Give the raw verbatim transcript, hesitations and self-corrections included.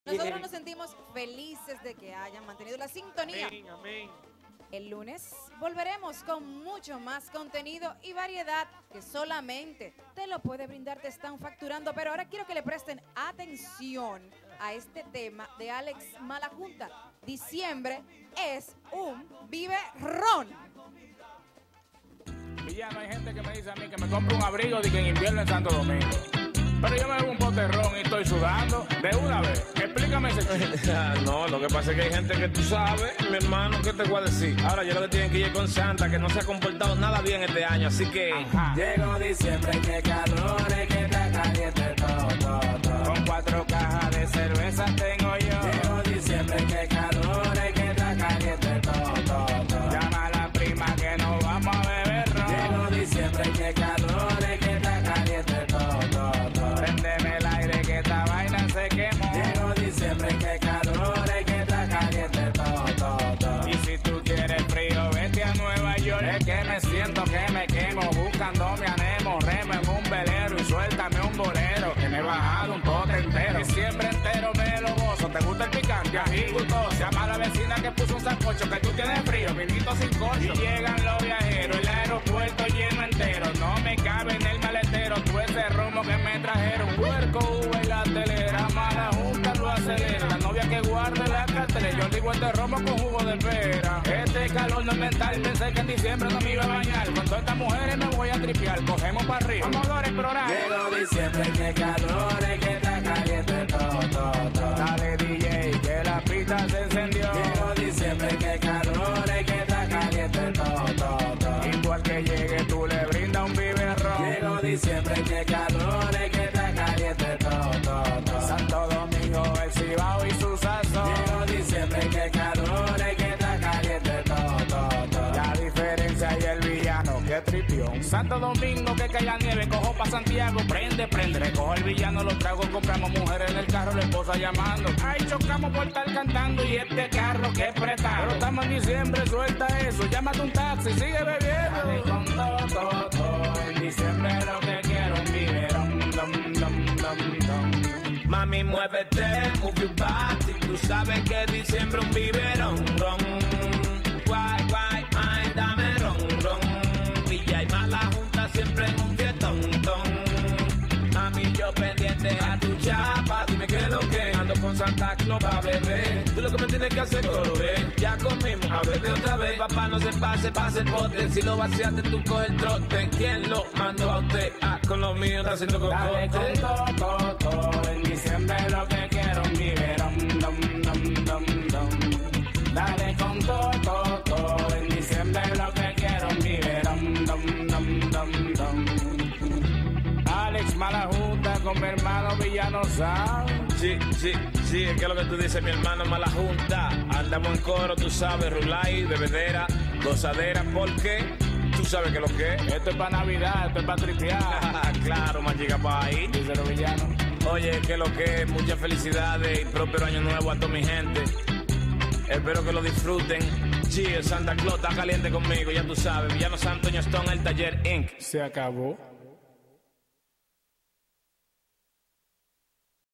Nosotros nos sentimos felices de que hayan mantenido la sintonía. Amén, amén. El lunes volveremos con mucho más contenido y variedad que solamente te lo puede brindar Te Están Facturando. Pero ahora quiero que le presten atención a este tema de Alex Malajunta. Diciembre es un biberrón. Y ya no hay gente que me dice a mí que me compre un abrigo de que en invierno en Santo Domingo. Pero yo me bebo un poterrón y estoy sudando de una vez. Explícame ese chiste. No, lo que pasa es que hay gente que tú sabes, mi hermano, ¿qué te voy a decir? Ahora yo lo que tienen que ir con Santa, que no se ha comportado nada bien este año, así que... Ajá. Llegó diciembre, qué calores, que está caliente todo, todo, todo. Con cuatro cajas de cerveza tengo yo. Llegó diciembre, qué calores, que está caliente todo, todo, todo. Llama a la prima que nos vamos a beber ron. Llegó diciembre, qué calores, que está caliente todo, todo, todo. Préndeme el aire que esta vaina se quemó. Llegó diciembre, qué calores, que está caliente todo, todo, todo. Y si tú quieres frío, vete a Nueva York. Es que me siento que me quemo, buscándome anemo, remo en un velero y suéltame un bolero. Que me he bajado un pote entero, diciembre entero me lo gozo. ¿Te gusta el picante? Ají gustoso. Llama a la vecina que puso un sancocho, que tú tienes frío, vinito sin corcho. Y llegan los viajeros, el aeropuerto lleno entero. No me cabe en el maletero, tú ese romo que me trajeron. Puerco, uva y la telera, Malajunta lo acelera. La novia que guarde la cartera, yo digo este romo con jugo de pera. Este calor no es mental, pensé que en diciembre no me iba a bañar. Con todas estas mujeres me voy a tripear, cogemos para arriba, vamos a explorar. Llegó diciembre, qué calores, que está caliente todo, todo, todo. Dale D J, que la pista se encendió. Llegó diciembre, qué calores, que está caliente todo, todo, todo. Igual que llegue tú le brinda un biberrón. Llegó diciembre, qué calores, que está caliente todo, todo, todo. Santo Domingo, el Cibao y su sazón. Llegó diciembre, qué calores, que está caliente todo, todo, todo. La diferencia y el villano, que tripión. Santo Domingo, que cae la nieve, cojo pa' Santiago, prende, prende. Recojo el villano, los tragos, compramos mujeres en el carro, la esposa llamando. Ay, chocamos por estar cantando y este carro que presta. Pero estamos en diciembre, suelta eso, llámate un taxi, sigue bebiendo. Dale con todo, todo, todo. En diciembre lo que quiero es un biberón, dom, dom, dom, dom. Mami, muévete, move your body. Tú sabes que diciembre un biberón, ron. Guay, guay, ay, dame ron, ron. Villa y Malajunta siempre en un fiestón, ton. Mami, yo pendiente a tu chapa. Dime qué es lo que ando con Santa Claus pa' beber. Tú lo que me tienes que hacer correr. Ya comimos, a beber otra vez. Papá, no se pase, pase el bote. Si lo vaciaste, tú coge el trote. ¿Quién lo mandó a usted? Ah, con lo mío está haciendo Dale con cocote. todo, todo, todo. En diciembre lo que quiero es un biberón, dom, dom, dom, dom. Dale con todo, todo, todo. En diciembre lo que quiero es un biberón, dom, dom, dom, dom. Alex Malajunta con mi hermano Villano Sound. Sí, sí, sí, es que lo que tú dices, mi hermano Malajunta. Andamos en coro, tú sabes, rulay, bebedera, gozadera, porque tú sabes que lo que es. Esto es para Navidad, esto es para tripear. Claro, más llega para ahí. Dice los villanos. Oye, que lo que es, muchas felicidades y próspero año nuevo a toda mi gente. Espero que lo disfruten. Sí, el Santa Claus está caliente conmigo, ya tú sabes. Villano Santo Stone, el taller inc Se acabó.